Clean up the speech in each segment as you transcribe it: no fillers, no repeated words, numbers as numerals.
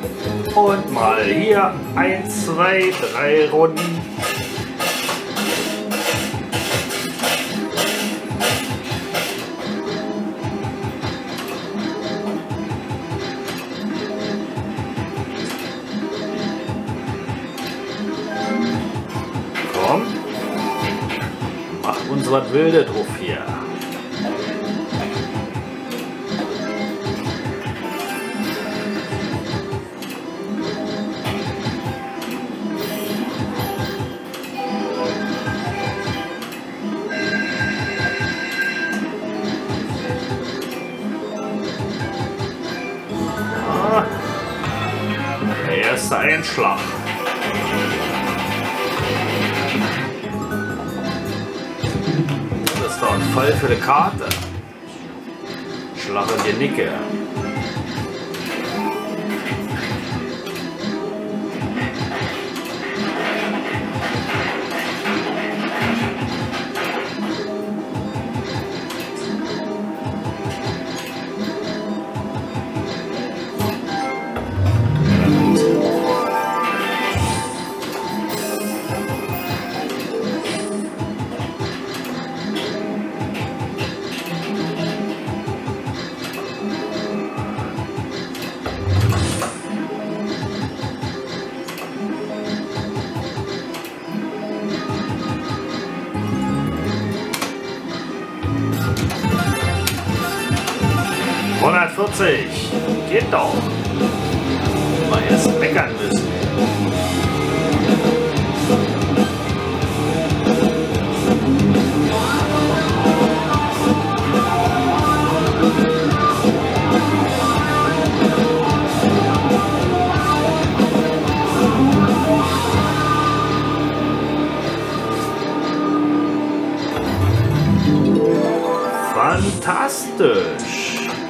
Und mal hier 1, 2, 3 Runden. Komm. Mach uns was Wilde drauf hier. Erster Einschlag. Das ist doch ein Fall für die Karte. Schlag in die Nicke. Geht doch. Mal erst meckern müssen. Fantastisch.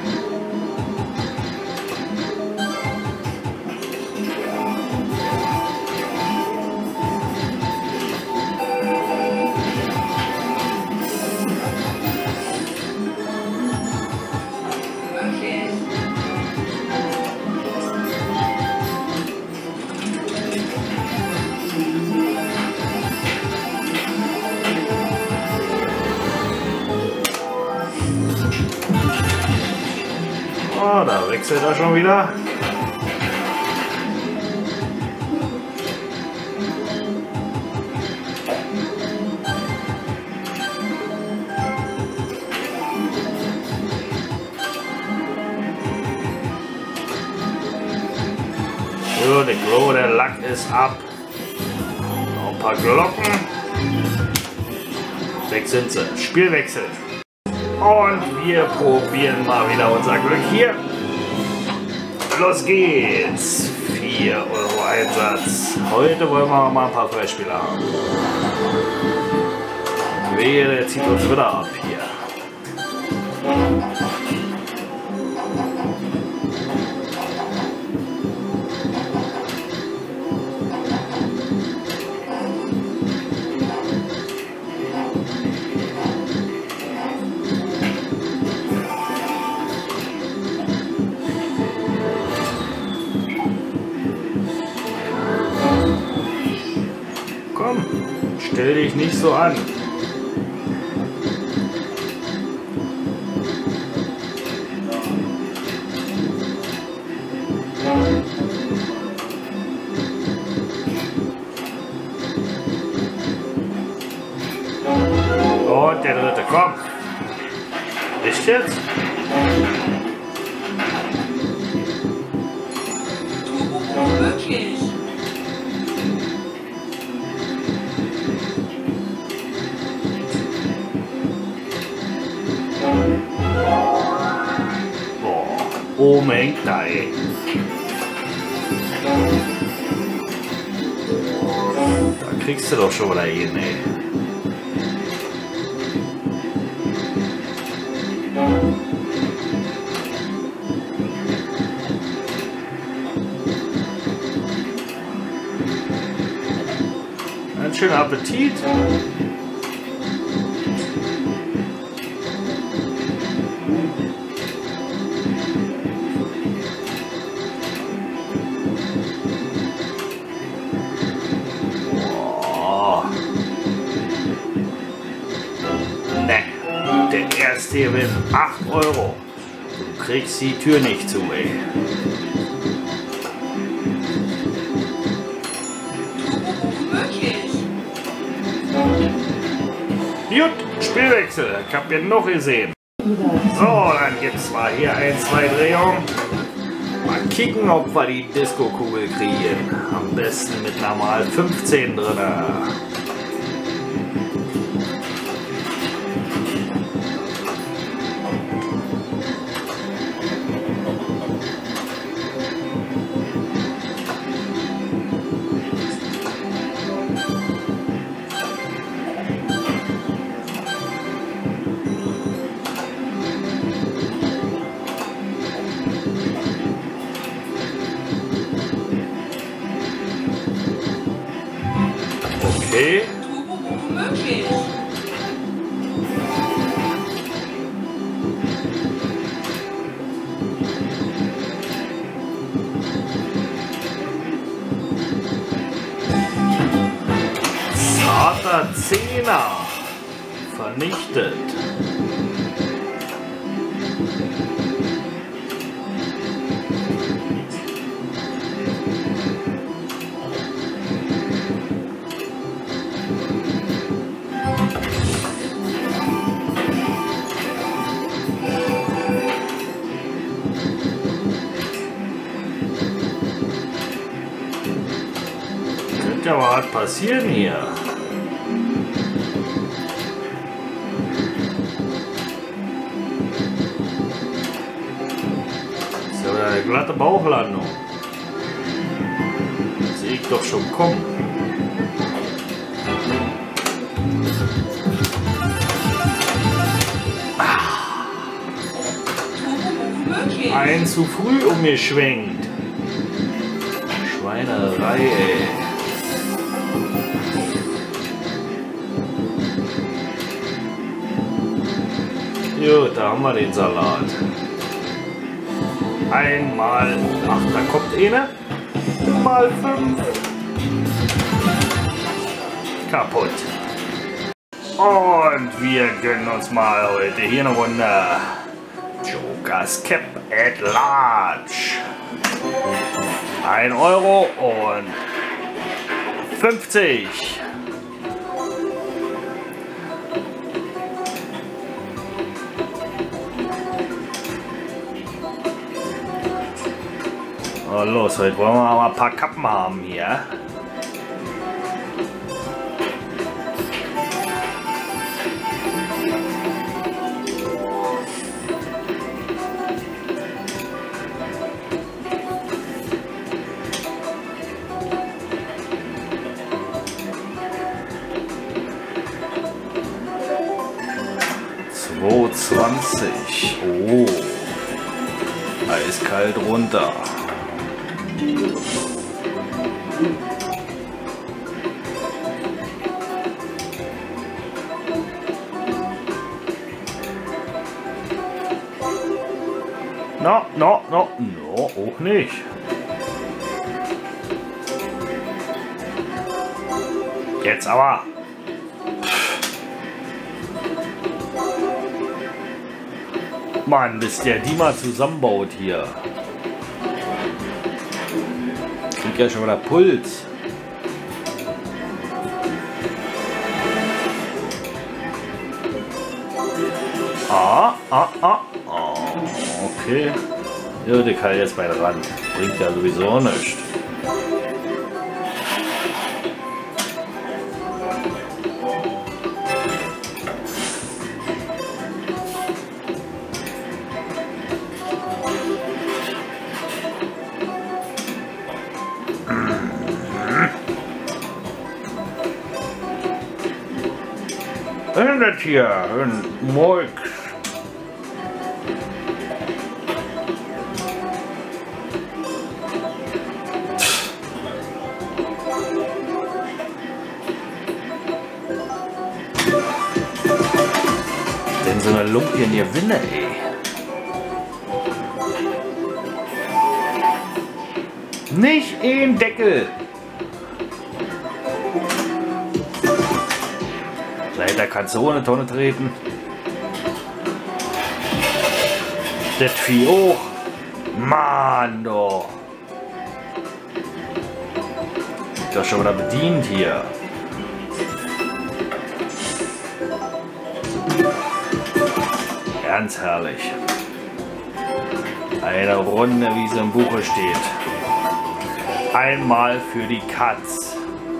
Oh, da wechselt er schon wieder. So, der Lack ist ab. Noch ein paar Glocken. Weg sind sie. Spielwechsel. Und wir probieren mal wieder unser Glück hier. Los geht's. 4 Euro Einsatz. Heute wollen wir mal ein paar Freispieler haben. Wehe, der zieht uns wieder ab hier. Stell dich nicht so an. Und der dritte, komm. Nicht jetzt? Wirklich? Oh mein Gott. Da kriegst du doch schon wieder hin, ey. Einen schönen Appetit. erste Gewinn 8 Euro. Du kriegst die Tür nicht zu, ey. Möglich. Gut, Spielwechsel. Ich hab genug gesehen. So, dann gibt's mal hier 1, 2 Drehungen. Mal kicken, ob wir die Disco-Kugel kriegen. Am besten mit normal 15 drin. Okay. Turbo möglich. Zarter Zehner. Vernichtet. Könnte aber was passieren hier. Ist ja wieder eine glatte Bauchlandung. Sehe ich doch schon kommen. Turbo möglich. Ein zu früh umgeschwenkt. Schweinerei, ey. Gut, da haben wir den Salat. Einmal, ach, da kommt eine. Mal 5. Kaputt. Und wir gönnen uns mal heute hier eine Runde Joker's Cap at Large. 1 Euro und 50. Oh, los, heute wollen wir mal ein paar Kappen haben hier. $2,20. Oh. Eiskalt runter. No, auch nicht. Jetzt aber. Mann, bis der die mal zusammenbaut hier. Krieg ja schon wieder Puls. Okay. Ja, der kann jetzt bei der Rand. Bringt ja sowieso nichts. Was ist das hier? Ein Molk. Denn so eine Lumpien gewinne, ey. Nicht im Deckel. Leider kannst du ohne Tonne treten. Das Vieh hoch. Mann, doch. Ist doch schon wieder bedient hier. Ganz herrlich. Eine Runde, wie es im Buche steht. Einmal für die Katz.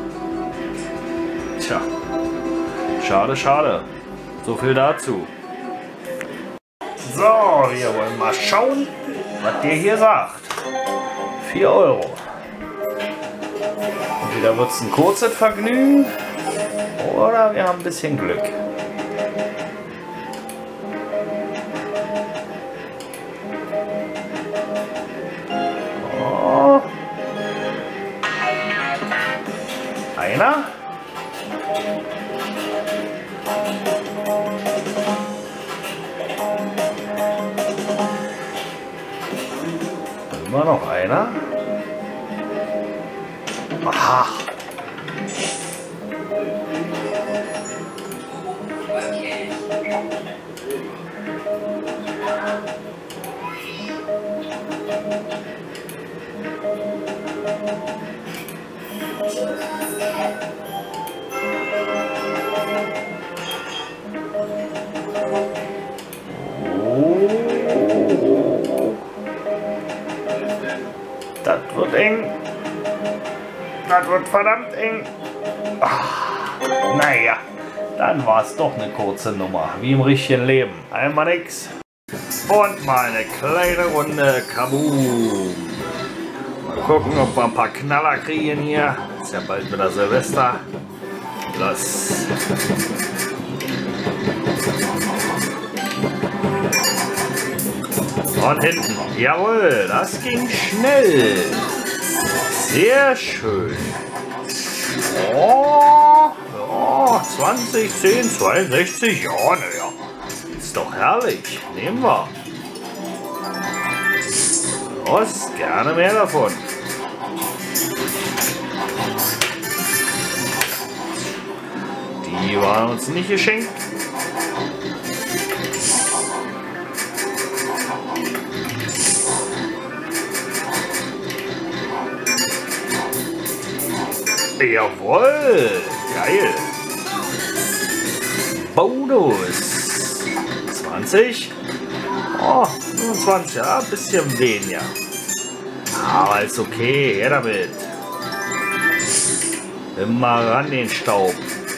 Tja. Schade, schade. So viel dazu. So, wir wollen mal schauen, was der hier sagt. 4 Euro. Entweder wird es ein kurzes Vergnügen oder wir haben ein bisschen Glück. Oh. Einer. Immer noch einer. Aha. Das wird eng. Das wird verdammt eng. Ach, naja, dann war es doch eine kurze Nummer. Wie im richtigen Leben. Einmal nix. Und mal eine kleine Runde Kaboom. Mal gucken, ob wir ein paar Knaller kriegen hier. Ist ja bald wieder Silvester. Los. Und hinten. Jawohl, das ging schnell. Sehr schön. Oh, ja, 20, 10, 62. Ja, naja. Ist doch herrlich. Nehmen wir. Los, gerne mehr davon. Die waren uns nicht geschenkt. Jawohl, geil. Bonus. 20. Oh, 25, ja, ein bisschen weniger. Aber ist okay, her damit. Immer ran den Staub.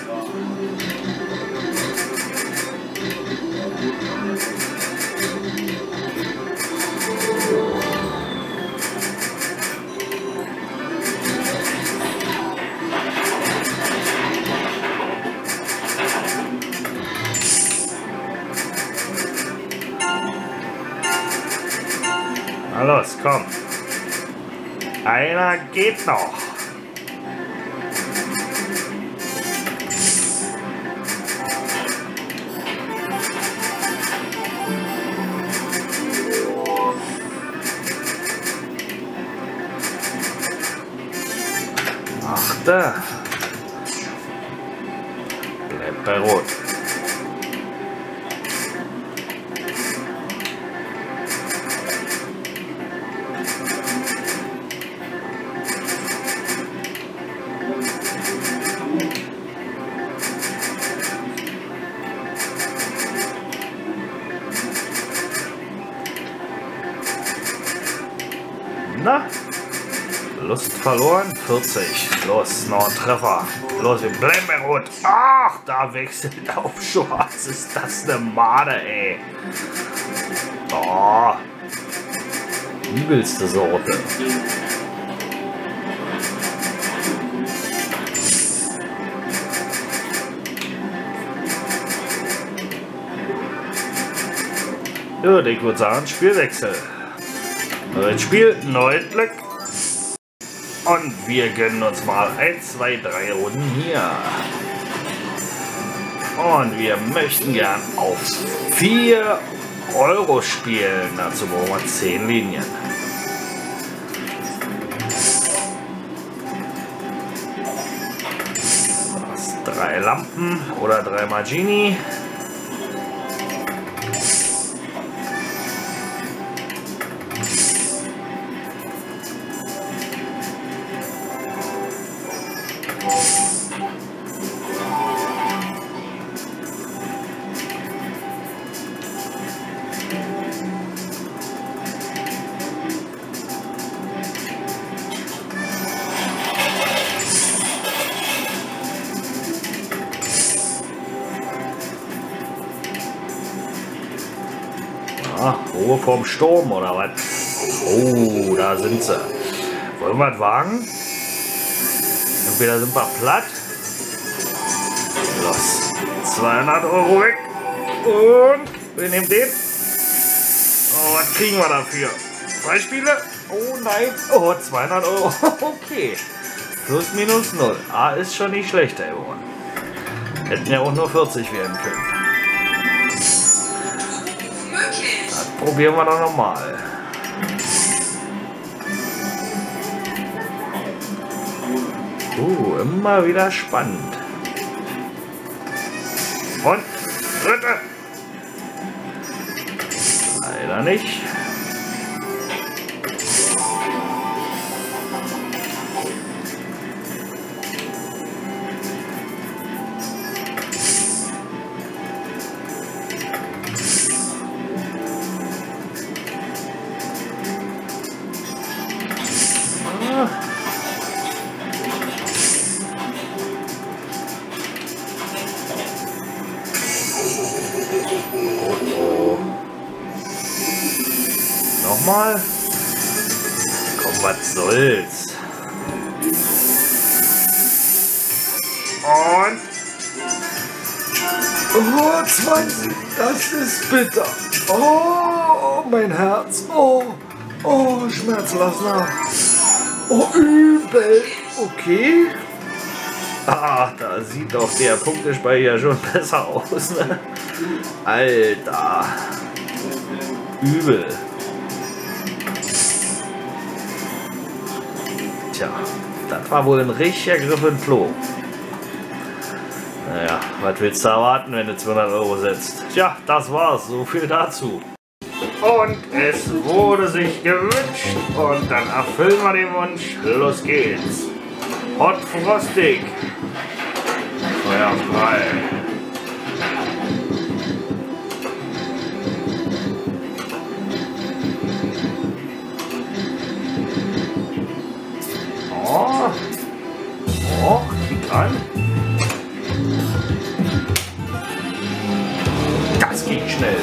Na los, komm. Einer geht noch. Achte. Bleibt bei Rot. Na, Lust verloren, 40. Los, noch ein Treffer. Los, wir bleiben bei Rot. Ach, da wechselt auf Schwarz. Ist das eine Made, ey. Oh, übelste Sorte. Gut, ich würde sagen, Spielwechsel. Neues Spiel, neues Glück. Und wir gönnen uns mal 1, 2, 3 Runden hier. Und wir möchten gern auf 4 Euro spielen. Dazu brauchen wir 10 Linien. Das 3 Lampen oder 3 Magini. Ruhe vorm Sturm oder was? Oh, da sind sie. Wollen wir was wagen? Entweder sind wir platt. Los. 200 € weg. Und wir nehmen den. Oh, was kriegen wir dafür? 2 Spiele? Oh nein. Oh, 200 €. Okay. Plus minus 0. Ah, ist schon nicht schlecht, ey. Hätten ja auch nur 40 werden können. Probieren wir doch nochmal. Immer wieder spannend. Und dritte. Leider nicht. Nochmal. Komm, was soll's. Und. Oh, 20. Das ist bitter. Oh, mein Herz. Oh, Schmerzlassner. Oh, übel. Okay. Ah, da sieht doch der Punktespeicher schon besser aus. Ne? Alter. Übel. Tja, das war wohl ein richtiger Griff in den Klo. Naja, was willst du erwarten, wenn du 200 € setzt? Tja, das war's. So viel dazu. Und es wurde sich gewünscht. Und dann erfüllen wir den Wunsch. Los geht's. Hot Frostig. Feuer frei. Oh, kick an. Das geht schnell.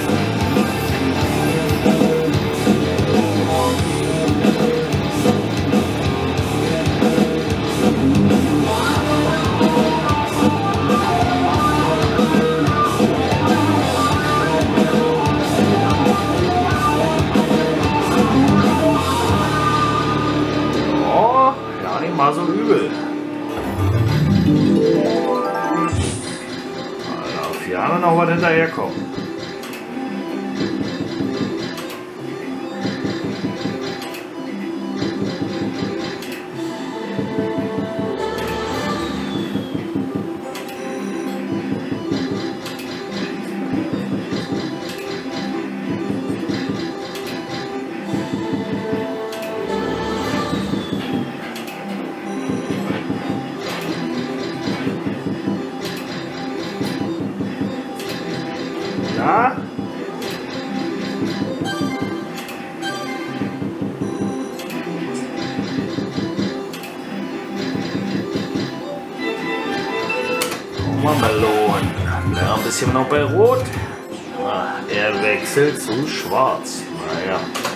Oh, ja, nicht mal so übel. Auf Jahre noch was hinterherkommen. Ja. Melon. Ja, ein bisschen noch bei Rot. Ah, er wechselt zu Schwarz. Naja.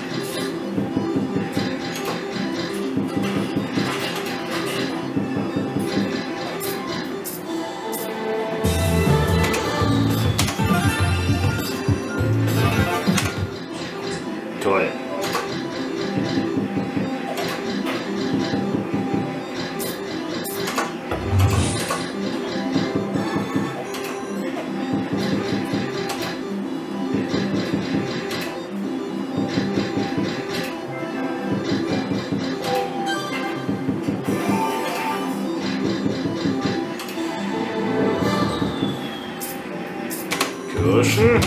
Toll. Kirschen.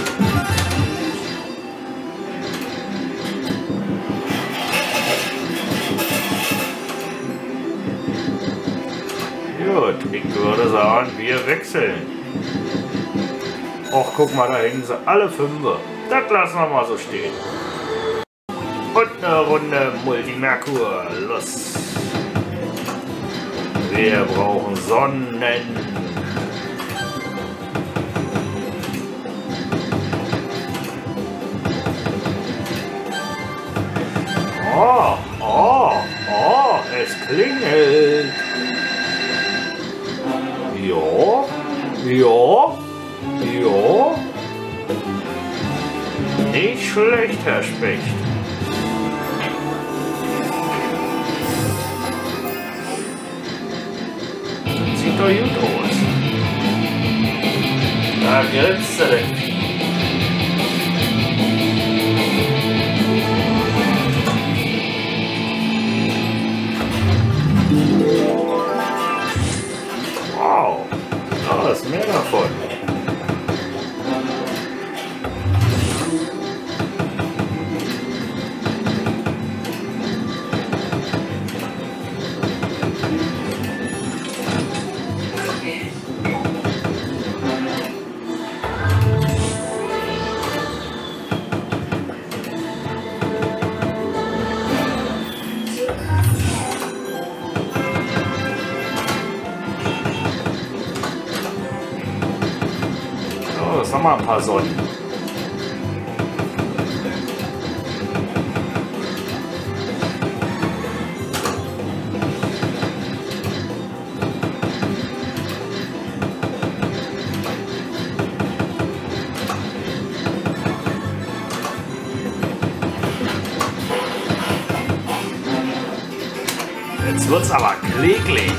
gut. Ich würde sagen, wir wechseln. Och, guck mal, da hängen sie alle Fünfe. Das lassen wir mal so stehen. Und eine Runde Multimerkur. Los. Wir brauchen Sonnen. Oh, oh, oh, es klingelt. Ja, ja, ja. Nicht schlecht, Herr Specht. Sieht doch gut aus. Da grinst er denn. Wow, da ist mehr davon. Jetzt haben wir ein paar Sonnen. Jetzt wird's aber kläglich.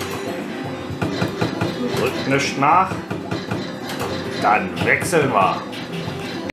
Nicht nach, dann wechseln wir.